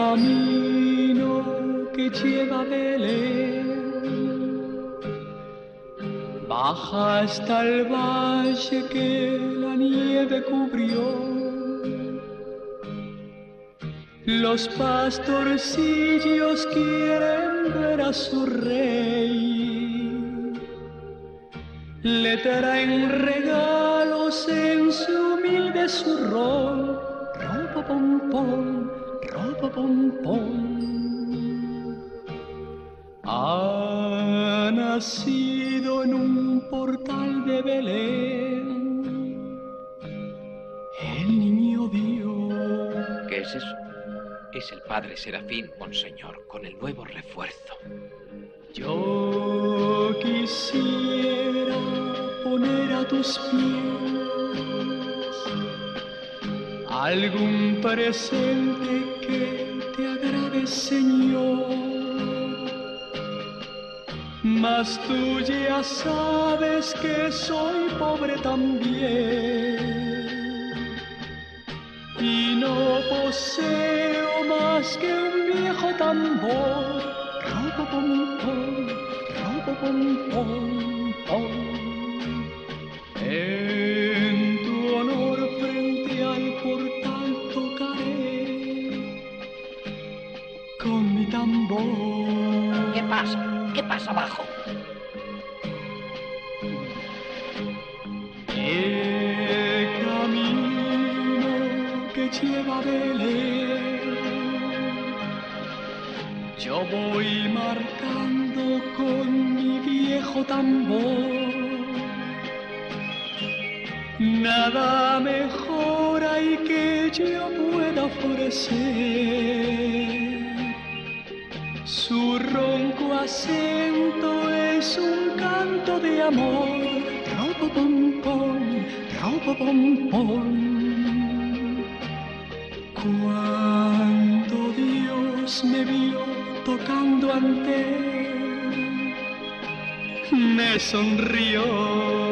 camino que lleva a Belén baja hasta el valle que la nieve cubrió. Los pastorcillos quieren ver a su rey, le traen regalos en su humilde zurrón. Ropa pom pom, ropa pom pom. Ha nacido en un portal de Belén el niño Dios. ¿Qué es eso? Es el padre Serafín, monseñor, con el nuevo refuerzo. Yo quisiera poner a tus pies algún presente que te agrade, Señor. Mas tú ya sabes que soy pobre también y no poseo más que un viejo tambor. Ropa pom pom, ropa pom pom pom. En tu honor frente al portal tocaré con mi tambor. ¿Qué pasa? ¿Qué pasa abajo? El camino que lleva a Belén, yo voy marcando con mi viejo tambor. Nada mejor hay que yo pueda ofrecer. Su ronco acento es un canto de amor. Ropa pom pom, ropa pom pom. Cuando Dios me vio tocando ante él, me sonrió.